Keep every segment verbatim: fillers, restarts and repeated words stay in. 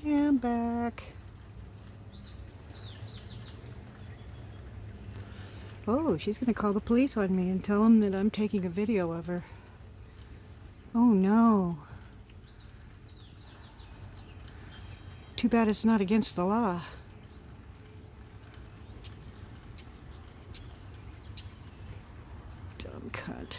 I'm back. Oh, she's gonna call the police on me and tell them that I'm taking a video of her. Oh no. Too bad it's not against the law. Dumb cunt.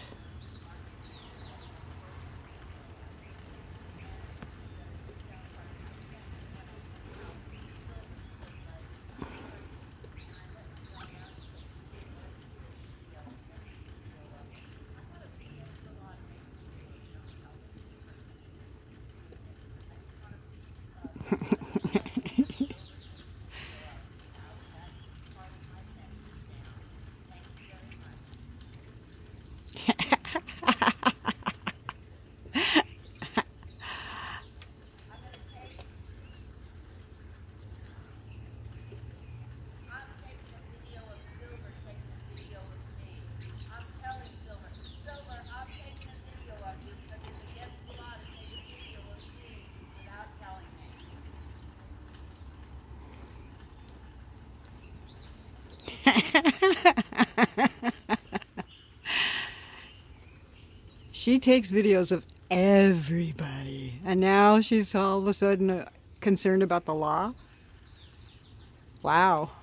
She takes videos of everybody, and now she's all of a sudden uh, concerned about the law. Wow.